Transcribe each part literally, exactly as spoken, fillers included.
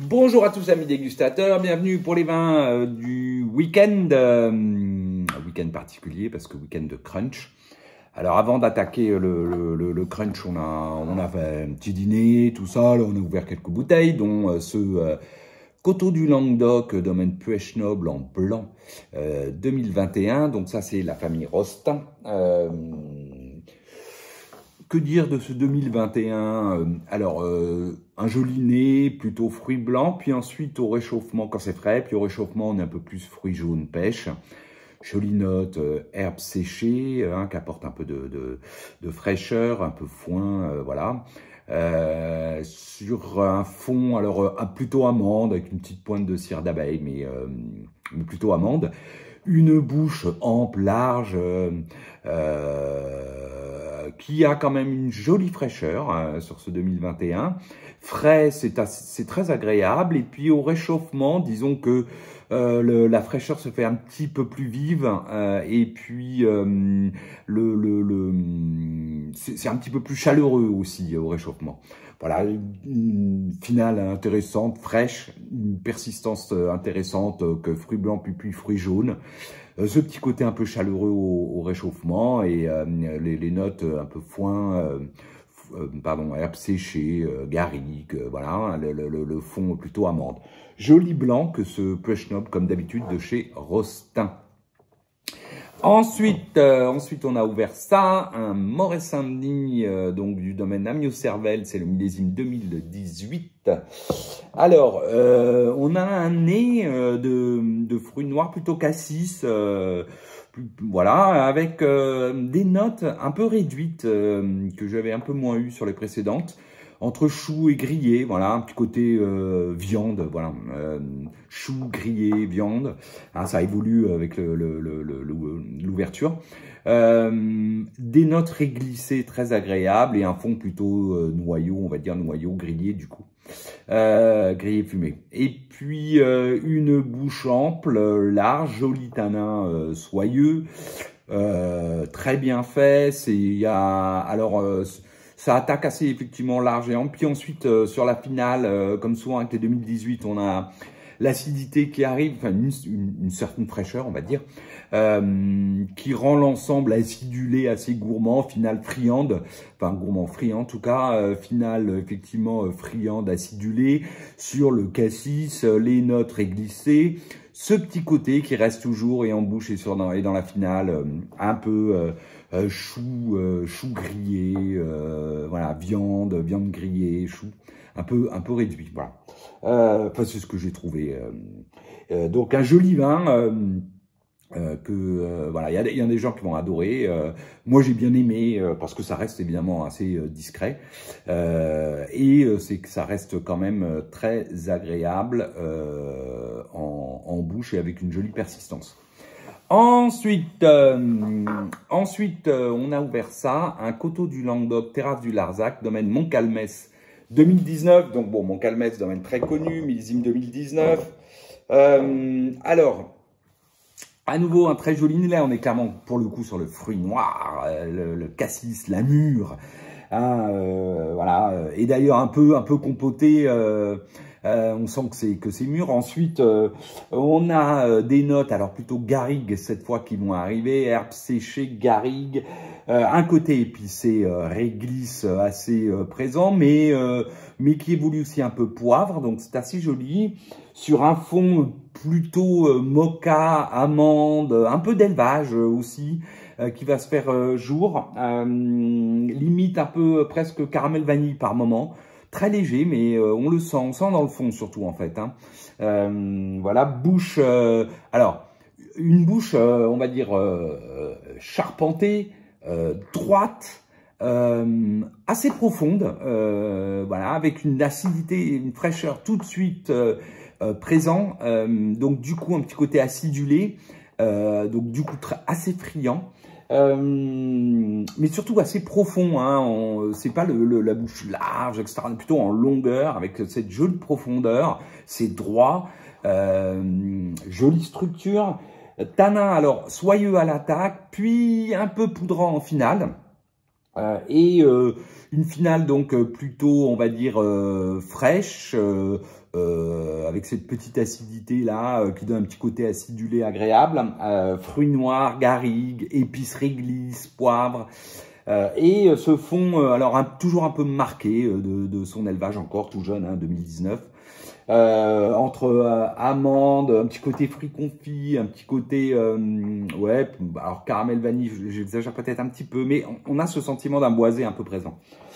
Bonjour à tous amis dégustateurs, bienvenue pour les vins euh, du week-end, euh, un week-end particulier parce que week-end de crunch. Alors avant d'attaquer le, le, le, le crunch, on a, on a fait un petit dîner, tout ça, là, on a ouvert quelques bouteilles, dont euh, ce euh, Coteaux du Languedoc, euh, domaine Puech-Noble en blanc euh, deux mille vingt et un, donc ça c'est la famille Rostin. Euh, Que dire de ce deux mille vingt et un? Alors, euh, un joli nez, plutôt fruits blancs, puis ensuite au réchauffement, quand c'est frais, puis au réchauffement, on est un peu plus fruits jaunes, pêche. Jolie note, euh, herbes séchées, hein, qui apporte un peu de, de, de fraîcheur, un peu foin, euh, voilà. Euh, sur un fond, alors euh, plutôt amande, avec une petite pointe de cire d'abeille, mais, euh, mais plutôt amande. Une bouche ample, large, euh, euh, qui a quand même une jolie fraîcheur euh, sur ce deux mille vingt et un. Frais, c'est très agréable. Et puis au réchauffement, disons que euh, le, la fraîcheur se fait un petit peu plus vive. Euh, et puis euh, le, le, le c'est un petit peu plus chaleureux aussi au réchauffement. Voilà, une finale intéressante, fraîche, une persistance intéressante que fruits blancs puis, puis fruits jaunes. Ce petit côté un peu chaleureux au, au réchauffement et euh, les, les notes un peu foin, euh, euh, pardon, herbes séchées, euh, garrigue, euh, voilà, le, le, le fond plutôt amande. Joli blanc que ce Puech-Noble comme d'habitude de chez Rostin. Ensuite, euh, ensuite, on a ouvert ça, un Moret Saint-Denis, euh, donc du domaine Amiot-Cervelle, c'est le millésime deux mille dix-huit. Alors, euh, on a un nez euh, de, de fruits noirs plutôt cassis, euh, voilà, avec euh, des notes un peu réduites euh, que j'avais un peu moins eu sur les précédentes. Entre chou et grillé, voilà, un petit côté euh, viande, voilà, euh, chou, grillé, viande, hein, ça évolue avec l'ouverture. Euh, des notes réglissées très agréables et un fond plutôt euh, noyau, on va dire noyau grillé du coup, euh, grillé fumé. Et puis euh, une bouche ample, large, joli tanin euh, soyeux, euh, très bien fait. C'est il y a alors euh, ça attaque assez effectivement large et ample. Puis ensuite, euh, sur la finale, euh, comme souvent avec les deux mille dix-huit, on a l'acidité qui arrive, enfin une, une, une certaine fraîcheur, on va dire, euh, qui rend l'ensemble acidulé, assez gourmand, finale friande, enfin gourmand friand en tout cas, euh, finale effectivement euh, friande, acidulée, sur le cassis, euh, les notes réglissées, ce petit côté qui reste toujours et en bouche et, sur, dans, et dans la finale, euh, un peu... Euh, Euh, chou, euh, chou grillé, euh, voilà, viande, viande grillée, chou, un peu, un peu réduit, voilà. Euh, enfin, c'est ce que j'ai trouvé. Euh, euh, donc un joli vin euh, euh, que euh, voilà, il y, y a des gens qui vont adorer. Euh, moi, j'ai bien aimé euh, parce que ça reste évidemment assez euh, discret euh, et euh, c'est que ça reste quand même euh, très agréable euh, en, en bouche et avec une jolie persistance. Ensuite, euh, ensuite euh, on a ouvert ça, un Coteaux du Languedoc, terrasse du Larzac, domaine Montcalmès deux mille dix-neuf. Donc bon, Montcalmès, domaine très connu, millésime deux mille dix-neuf. Euh, alors, à nouveau, un très joli nez. Là, on est clairement pour le coup sur le fruit noir, le, le cassis, la mûre. Hein, euh, voilà. Et d'ailleurs, un peu, un peu compoté. Euh, Euh, on sent que c'est que c'est mûr. Ensuite, euh, on a euh, des notes, alors plutôt garrigue cette fois qui vont arriver, herbes séchées, garrigue, euh, un côté épicé, euh, réglisse assez euh, présent, mais euh, mais qui évolue aussi un peu poivre, donc c'est assez joli. Sur un fond plutôt euh, mocha, amande, un peu d'élevage euh, aussi, euh, qui va se faire euh, jour, euh, limite un peu euh, presque caramel vanille par moment. Très léger, mais euh, on le sent, on sent dans le fond surtout en fait. Hein. Euh, voilà, bouche, euh, alors une bouche, euh, on va dire euh, charpentée, euh, droite, euh, assez profonde, euh, voilà, avec une acidité, une fraîcheur tout de suite euh, euh, présent. Euh, donc du coup un petit côté acidulé, euh, donc du coup très, assez friand. Euh, mais surtout assez profond, hein. C'est pas le, le, la bouche large, et cetera. Plutôt en longueur, avec cette jolie profondeur, c'est droit, euh, jolie structure. Tanin, alors soyeux à l'attaque, puis un peu poudrant en finale. Euh, et euh, une finale donc plutôt, on va dire, euh, fraîche, euh, euh, avec cette petite acidité là euh, qui donne un petit côté acidulé agréable. Euh, fruits noirs, garrigue, épices réglisse, poivre. Euh, et ce fond, euh, alors un, toujours un peu marqué euh, de, de son élevage encore tout jeune, hein, deux mille dix-neuf. Euh, entre euh, amandes, un petit côté fruits confits, un petit côté, euh, ouais, alors caramel vanille, j'exagère peut-être un petit peu, mais on, on a ce sentiment d'un boisé un peu présent.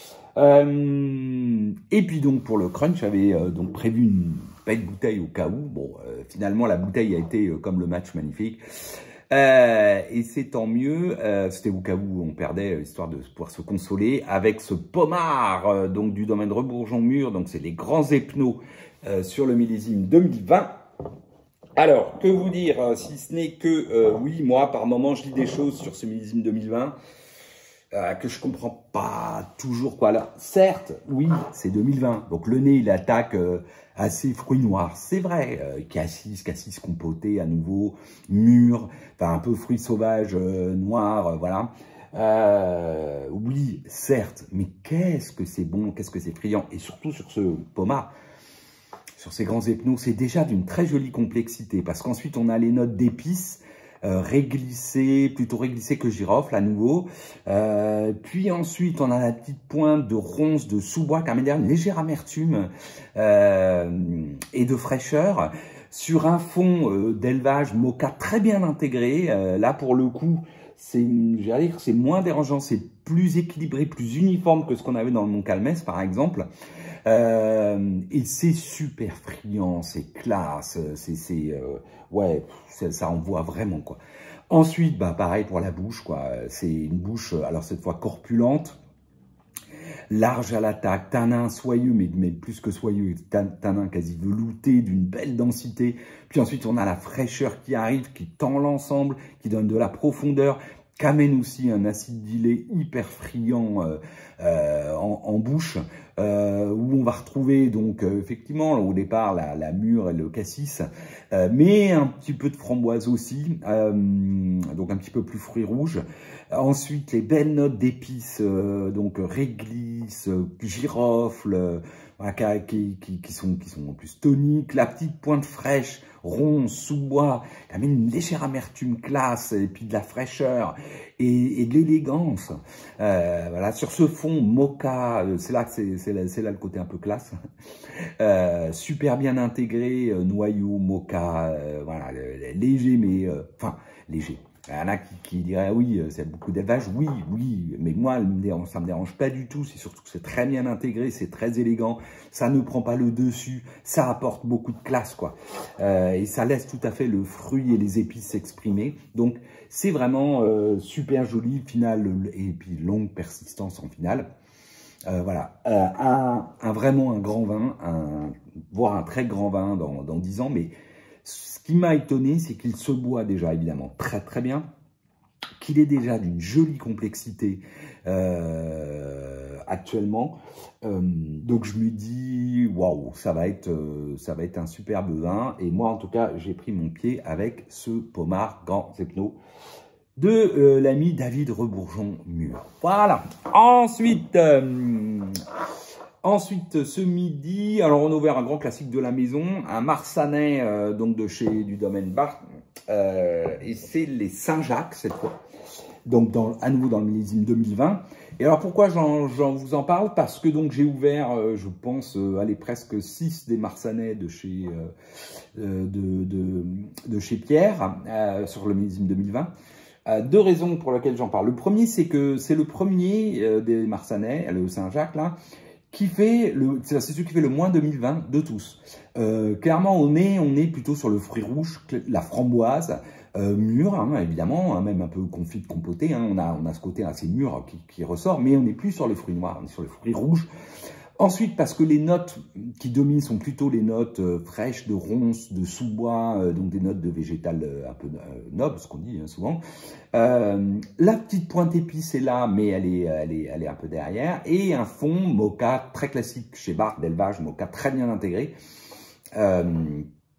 Euh, et puis donc pour le crunch, j'avais euh, donc prévu une belle bouteille au cas où. Bon, euh, finalement la bouteille a été euh, comme le match magnifique. Euh, et c'est tant mieux, euh, c'était au cas où on perdait, histoire de pouvoir se consoler, avec ce pommard euh, donc du domaine Rebourgeon-Mur, donc c'est les grands épneaux euh, sur le millésime deux mille vingt. Alors, que vous dire, euh, si ce n'est que, euh, oui, moi, par moment, je lis des choses sur ce millésime deux mille vingt euh, que je comprends pas toujours, quoi. Là, certes, oui, c'est deux mille vingt, donc le nez, il attaque euh, assez fruits noirs, c'est vrai, euh, cassis, cassis compoté à nouveau, mûr, enfin un peu fruits sauvages euh, noirs, euh, voilà. Euh, oui, certes, mais qu'est-ce que c'est bon, qu'est-ce que c'est friand, et surtout sur ce pommard, sur ces grands épneaux, c'est déjà d'une très jolie complexité, parce qu'ensuite on a les notes d'épices, Euh, réglissé, plutôt réglissé que girofle à nouveau. Euh, puis ensuite, on a la petite pointe de ronce, de sous-bois, qui amène une légère amertume euh, et de fraîcheur. Sur un fond euh, d'élevage moka très bien intégré. Euh, là, pour le coup, c'est, j'allais dire, c'est moins dérangeant, c'est plus équilibré, plus uniforme que ce qu'on avait dans le Montcalmès, par exemple. Euh, et c'est super friand, c'est classe, c'est, c'est, euh, ouais, ça, ça envoie vraiment, quoi. Ensuite, bah, pareil pour la bouche, quoi. C'est une bouche, alors cette fois corpulente, large à l'attaque, tanin soyeux, mais, mais plus que soyeux, tanin quasi velouté, d'une belle densité. Puis ensuite, on a la fraîcheur qui arrive, qui tend l'ensemble, qui donne de la profondeur, qui amène aussi un acide dilé hyper friand euh, euh, en, en bouche, euh, où on va retrouver donc euh, effectivement au départ la, la mûre et le cassis, euh, mais un petit peu de framboise aussi, euh, donc un petit peu plus fruits rouges. Ensuite les belles notes d'épices, euh, donc réglisse, girofle, euh, voilà, qui, qui, qui, sont, qui sont en plus toniques, la petite pointe fraîche, ronce, sous-bois, qui amène une légère amertume classe, et puis de la fraîcheur et, et de l'élégance. Euh, voilà, sur ce fond moka, c'est là que c'est, c'est là, c'est là le côté un peu classe. Euh, super bien intégré, euh, noyau, moka, euh, voilà, léger, mais euh, enfin léger. Il y en a qui, qui diraient, oui, c'est beaucoup d'élevage. Oui, oui, mais moi, ça ne me dérange pas du tout. C'est surtout que c'est très bien intégré, c'est très élégant. Ça ne prend pas le dessus. Ça apporte beaucoup de classe, quoi. Euh, et ça laisse tout à fait le fruit et les épices s'exprimer. Donc, c'est vraiment euh, super joli, final, et puis longue persistance en finale. Euh, voilà, euh, un, un, vraiment un grand vin, un, voire un très grand vin dans, dans dix ans, mais ce qui m'a étonné, c'est qu'il se boit déjà évidemment très très bien, qu'il est déjà d'une jolie complexité euh, actuellement. Euh, donc je me dis, waouh, ça va être, euh, ça va être un superbe vin. Et moi, en tout cas, j'ai pris mon pied avec ce pommard Grands Épneaux de euh, l'ami David Rebourgeon-Mur. Voilà. Ensuite. Euh, Ensuite, ce midi, alors on a ouvert un grand classique de la maison, un Marsanais euh, donc de chez du domaine Bar, euh, et c'est les Saint-Jacques cette fois, donc dans, à nouveau dans le millésime deux mille vingt. Et alors pourquoi j'en vous en parle? Parce que donc j'ai ouvert, euh, je pense, euh, allez, presque six des Marsanais de chez, euh, de, de, de chez Pierre euh, sur le millésime deux mille vingt. Euh, deux raisons pour lesquelles j'en parle. Le premier, c'est que c'est le premier euh, des Marsanais, le Saint-Jacques là, qui fait le, c'est celui qui fait le moins deux mille vingt de tous. Euh, clairement, on est, on est plutôt sur le fruit rouge, la framboise, euh, mûre, hein, évidemment, hein, même un peu confit, compoté. Hein, on a, on a ce côté assez mûr qui, qui ressort, mais on n'est plus sur le fruit noir, on est sur le fruit rouge. Ensuite, parce que les notes qui dominent sont plutôt les notes euh, fraîches de ronces, de sous-bois, euh, donc des notes de végétal euh, un peu euh, nobles, ce qu'on dit hein, souvent. Euh, la petite pointe épice est là, mais elle est, elle, est, elle est un peu derrière. Et un fond moka très classique chez Bar d'élevage, moka très bien intégré. Euh,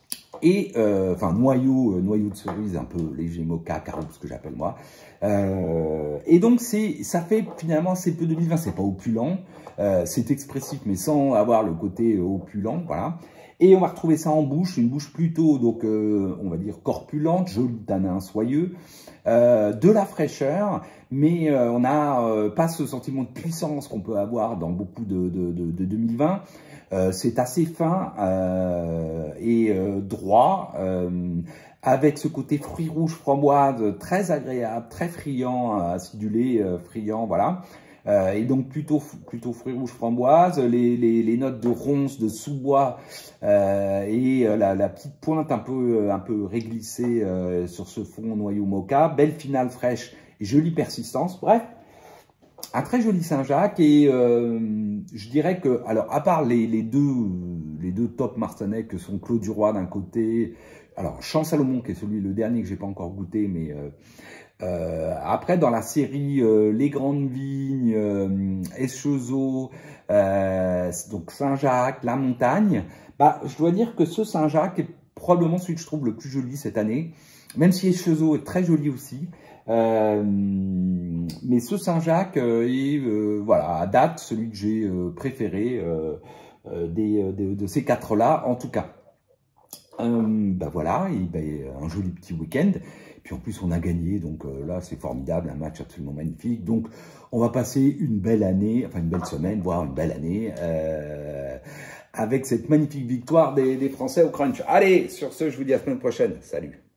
Et, euh, enfin, noyau, euh, noyau de cerise, un peu léger, mocha, carreau, ce que j'appelle moi. Euh, et donc, c'est, ça fait finalement, c'est peu deux mille vingt, c'est pas opulent, euh, c'est expressif, mais sans avoir le côté opulent, voilà. Et on va retrouver ça en bouche, une bouche plutôt, donc, euh, on va dire corpulente, joli tanin soyeux, euh, de la fraîcheur, mais euh, on n'a euh, pas ce sentiment de puissance qu'on peut avoir dans beaucoup de, de, de, de deux mille vingt. Euh, c'est assez fin euh, et euh, droit, euh, avec ce côté fruits rouges framboise très agréable, très friand, acidulé, euh, friand, voilà. Euh, et donc plutôt plutôt fruits rouges framboise, les, les, les notes de ronces, de sous-bois euh, et euh, la, la petite pointe un peu un peu réglissée euh, sur ce fond noyau mocha, belle finale fraîche et jolie persistance. Bref, un très joli Saint-Jacques et euh, je dirais que, alors à part les, les deux les deux top marsanais que sont Clos du Roi d'un côté, alors Champ Salomon qui est celui le dernier que j'ai pas encore goûté, mais euh, euh, après dans la série euh, Les Grandes Vignes, euh, Eschezeaux, euh, donc Saint-Jacques, La Montagne, bah je dois dire que ce Saint-Jacques est probablement celui que je trouve le plus joli cette année, même si Eschezeaux est très joli aussi. Euh, mais ce Saint-Jacques euh, est, euh, voilà, à date, celui que j'ai euh, préféré euh, euh, des, de, de ces quatre-là, en tout cas. Euh, ben voilà, et ben, un joli petit week-end. Puis en plus, on a gagné, donc euh, là, c'est formidable, un match absolument magnifique. Donc, on va passer une belle année, enfin une belle semaine, voire une belle année, euh, avec cette magnifique victoire des, des Français au crunch. Allez, sur ce, je vous dis à la semaine prochaine. Salut!